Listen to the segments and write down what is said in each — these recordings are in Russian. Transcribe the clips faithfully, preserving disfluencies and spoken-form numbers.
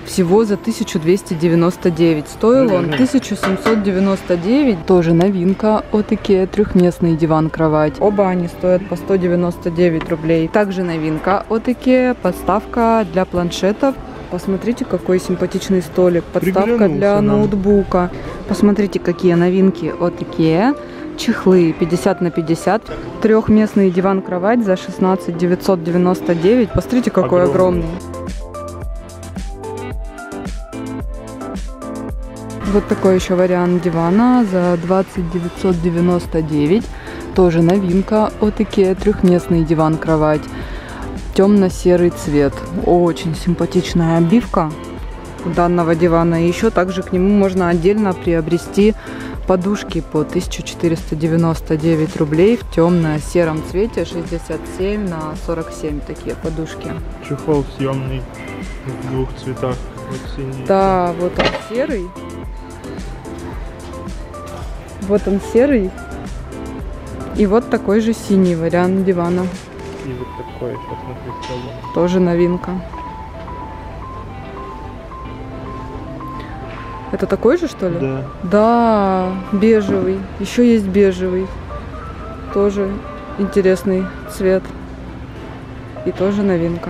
всего за тысячу двести девяносто девять. Стоил он тысячу семьсот девяносто девять. Тоже новинка от IKEA. Трехместный диван-кровать. Оба они стоят по сто девяносто девять рублей. Также новинка от IKEA. Подставка для планшетов. Посмотрите, какой симпатичный столик. Подставка для ноутбука. Посмотрите, какие новинки от IKEA. Чехлы пятьдесят на пятьдесят. Трехместный диван-кровать за шестнадцать девятьсот девяносто девять. Посмотрите, какой огромный. Вот такой еще вариант дивана за двадцать девятьсот девяносто девять. Тоже новинка от IKEA. Трехместный диван-кровать. Темно-серый цвет. Очень симпатичная обивка данного дивана. И еще также к нему можно отдельно приобрести подушки по тысячу четыреста девяносто девять рублей в темно-сером цвете. шестьдесят семь на сорок семь такие подушки. Чехол съемный в двух цветах. Вот синий. Да, вот он серый. Вот он серый. И вот такой же синий вариант дивана. И вот такой, сейчас на тоже новинка. Это такой же, что ли? Да. Да, бежевый. Еще есть бежевый. Тоже интересный цвет. И тоже новинка.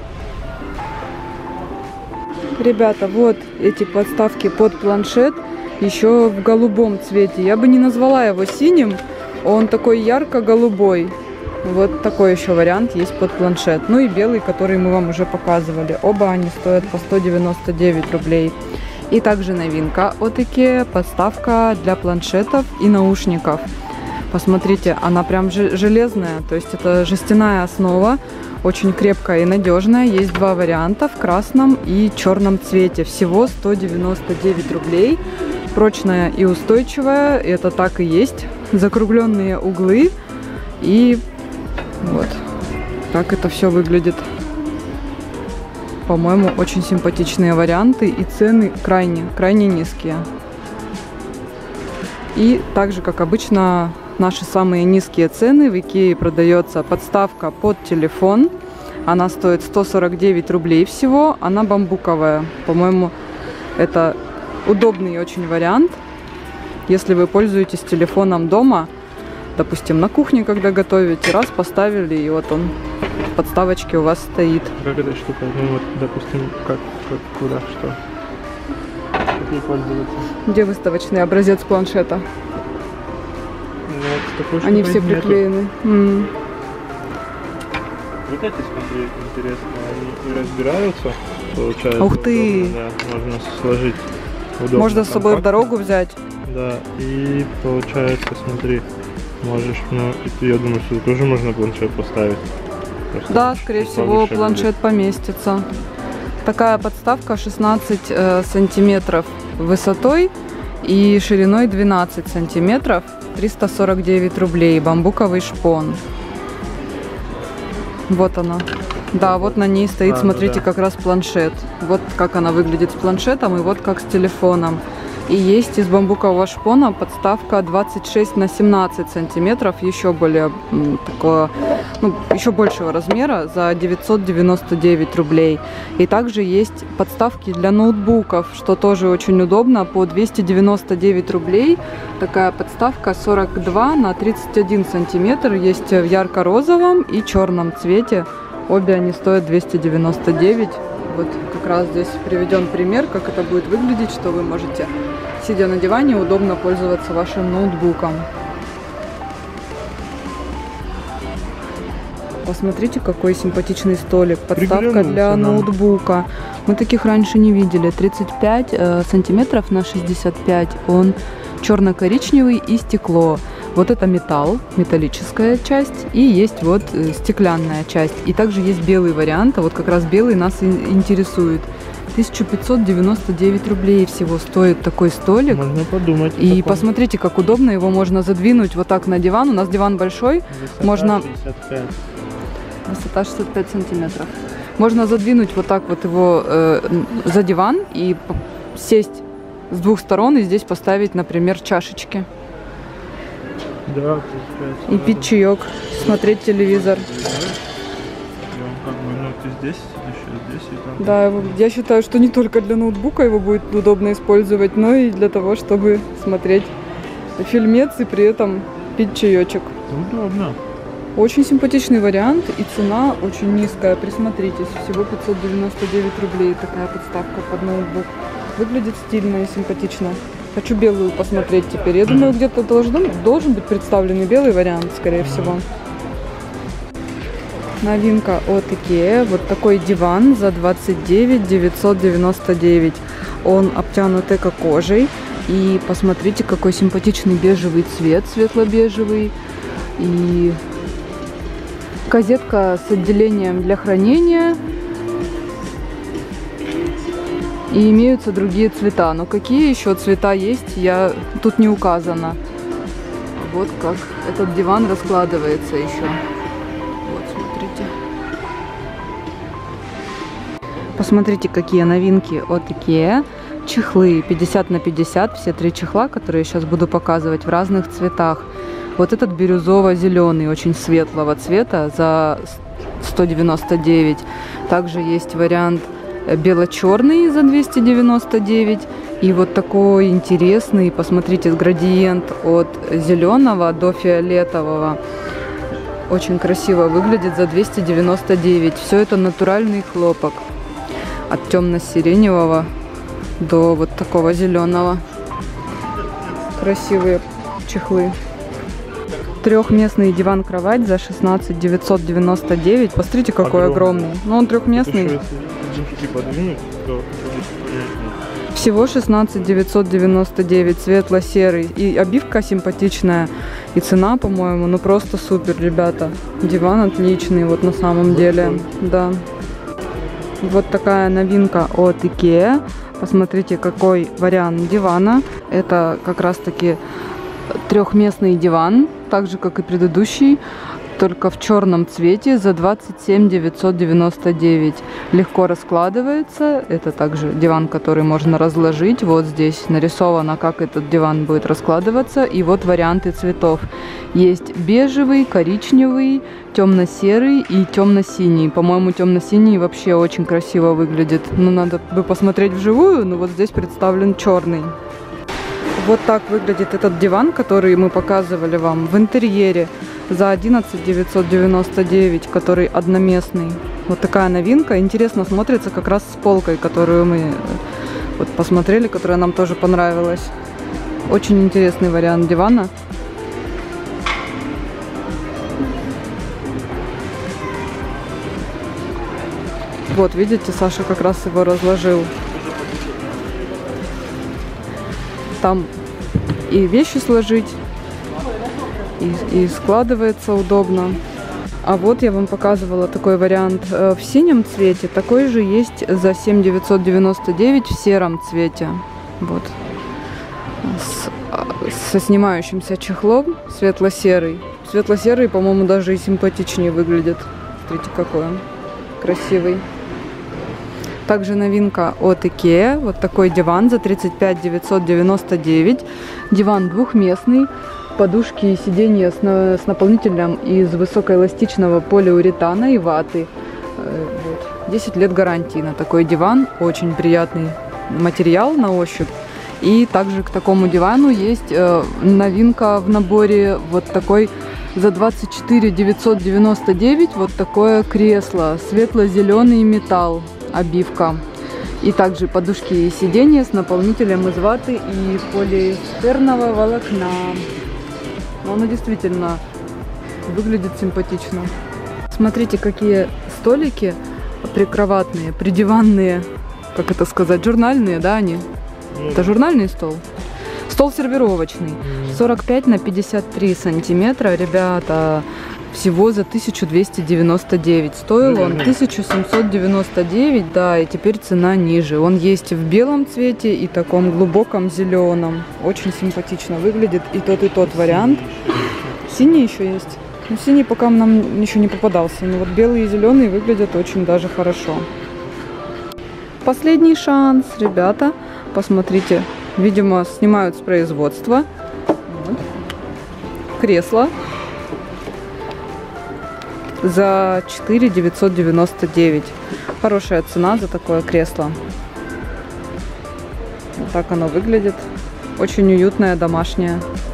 Ребята, вот эти подставки под планшет. Еще в голубом цвете. Я бы не назвала его синим. Он такой ярко-голубой. Вот такой еще вариант есть под планшет. Ну и белый, который мы вам уже показывали. Оба они стоят по сто девяносто девять рублей. И также новинка от IKEA. Подставка для планшетов и наушников. Посмотрите, она прям железная. То есть это жестяная основа. Очень крепкая и надежная. Есть два варианта в красном и черном цвете. Всего сто девяносто девять рублей. Прочная и устойчивая. Это так и есть. Закругленные углы. И вот так это все выглядит. По-моему, очень симпатичные варианты. И цены крайне, крайне низкие. И также, как обычно, наши самые низкие цены. В IKEA продается подставка под телефон. Она стоит сто сорок девять рублей всего. Она бамбуковая. По-моему, это удобный очень вариант. Если вы пользуетесь телефоном дома, допустим, на кухне, когда готовите, раз поставили, и вот он в подставочке у вас стоит. Как эта штука? Ну вот, допустим, как, как куда, что? Как ей пользоваться? Где выставочный образец планшета? Ну, вот они все приклеены. Mm. Вот эти, смотри, интересно, они и разбираются, получается. Ух ты! Удобно, да, можно сложить удобно. Можно с собой в дорогу взять. Да, и получается, смотри, можешь, ну, и я думаю, что тоже можно планшет поставить. Просто да, скорее всего, планшет будет. Поместится. Такая подставка шестнадцать э, сантиметров высотой и шириной двенадцать сантиметров. триста сорок девять рублей. Бамбуковый шпон. Вот она. Да, вот на ней стоит, а, смотрите, ну да. Как раз планшет. Вот как она выглядит с планшетом и вот как с телефоном. И есть из бамбукового шпона подставка двадцать шесть на семнадцать сантиметров, еще более такого, ну, еще большего размера, за девятьсот девяносто девять рублей. И также есть подставки для ноутбуков, что тоже очень удобно, по двести девяносто девять рублей. Такая подставка сорок два на тридцать один сантиметр, есть в ярко-розовом и черном цвете. Обе они стоят двести девяносто девять. Вот как раз здесь приведен пример, как это будет выглядеть, что вы можете, сидя на диване, удобно пользоваться вашим ноутбуком. Посмотрите, какой симпатичный столик. Подставка для ноутбука. Мы таких раньше не видели. тридцать пять э, сантиметров на шестьдесят пять. Он черно-коричневый и стекло. Вот это металл, металлическая часть, и есть вот э, стеклянная часть. И также есть белый вариант, а вот как раз белый нас и интересует. тысяча пятьсот девяносто девять рублей всего стоит такой столик. Можно подумать. И посмотрите, как удобно, его можно задвинуть вот так на диван. У нас диван большой. Высота можно... шестьдесят пять. Высота шестьдесят пять сантиметров. Можно задвинуть вот так вот его э, за диван и сесть с двух сторон и здесь поставить, например, чашечки. Да, и пить чаек, смотреть телевизор. И он как бы, ну, ты здесь, еще здесь и там. Да, я считаю, что не только для ноутбука его будет удобно использовать, но и для того, чтобы смотреть фильмец и при этом пить чаечек. Удобно. Очень симпатичный вариант и цена очень низкая. Присмотритесь, всего пятьсот девяносто девять рублей такая подставка под ноутбук. Выглядит стильно и симпатично. Хочу белую посмотреть теперь. Я думаю, где-то должен, должен быть представленный белый вариант, скорее всего. Новинка от IKEA. Вот такой диван за двадцать девять девятьсот девяносто девять. Он обтянут эко-кожей. И посмотрите, какой симпатичный бежевый цвет, светло-бежевый. И козетка с отделением для хранения. И имеются другие цвета. Но какие еще цвета есть, я тут не указано. Вот как этот диван раскладывается еще. Вот, смотрите. Посмотрите, какие новинки от IKEA. Чехлы пятьдесят на пятьдесят. Все три чехла, которые я сейчас буду показывать, в разных цветах. Вот этот бирюзово-зеленый, очень светлого цвета, за сто девяносто девять. Также есть вариант бело-черный за двести девяносто девять. И вот такой интересный, посмотрите, градиент от зеленого до фиолетового. Очень красиво выглядит за двести девяносто девять. Все это натуральный хлопок. От темно-сиреневого до вот такого зеленого. Красивые чехлы. Трехместный диван-кровать за шестнадцать девятьсот девяносто девять. Посмотрите, какой огромный. огромный. Но он трехместный. Всего шестнадцать девятьсот девяносто девять. Светло-серый. И обивка симпатичная. И цена, по-моему, ну просто супер, ребята. Диван отличный, вот на самом деле. Да. Вот такая новинка от IKEA. Посмотрите, какой вариант дивана. Это как раз-таки трехместный диван, так же как и предыдущий, только в черном цвете за двадцать семь девятьсот девяносто девять. Легко раскладывается. Это также диван, который можно разложить. Вот здесь нарисовано, как этот диван будет раскладываться. И вот варианты цветов. Есть бежевый, коричневый, темно-серый и темно-синий. По-моему, темно-синий вообще очень красиво выглядит. Ну, надо бы посмотреть вживую, но вот здесь представлен черный. Вот так выглядит этот диван, который мы показывали вам в интерьере за одиннадцать девятьсот девяносто девять, который одноместный. Вот такая новинка. Интересно смотрится как раз с полкой, которую мы вот посмотрели, которая нам тоже понравилась. Очень интересный вариант дивана. Вот, видите, Саша как раз его разложил. Там и вещи сложить, и, и складывается удобно. А вот я вам показывала такой вариант в синем цвете. Такой же есть за семь девятьсот девяносто девять в сером цвете. Вот. С, со снимающимся чехлом, светло-серый. Светло-серый, по-моему, даже и симпатичнее выглядит. Смотрите, какой он красивый. Также новинка от IKEA. Вот такой диван за тридцать пять девятьсот девяносто девять. Диван двухместный. Подушки и сиденья с, на, с наполнителем из высокоэластичного полиуретана и ваты. Вот. десять лет гарантии на такой диван. Очень приятный материал на ощупь. И также к такому дивану есть э, новинка в наборе. Вот такой за двадцать четыре девятьсот девяносто девять. Вот такое кресло. Светло-зеленый металл. Обивка. И также подушки и сиденья с наполнителем из ваты и полиэстерного волокна. Но оно действительно выглядит симпатично. Смотрите, какие столики прикроватные, придиванные, как это сказать, журнальные, да, они? Это журнальный стол. Стол сервировочный. сорок пять на пятьдесят три сантиметра, ребята. Всего за тысячу двести девяносто девять. Стоил он тысячу семьсот девяносто девять, да, и теперь цена ниже. Он есть в белом цвете и таком глубоком зеленом. Очень симпатично выглядит и тот, и тот вариант. Синий еще есть. Ну, синий пока нам еще не попадался. Но вот белый и зеленый выглядят очень даже хорошо. Последний шанс, ребята. Посмотрите. Видимо, снимают с производства. Вот. Кресло. за четыре тысячи девятьсот девяносто девять. Хорошая цена за такое кресло. Вот так оно выглядит. Очень уютное, домашнее.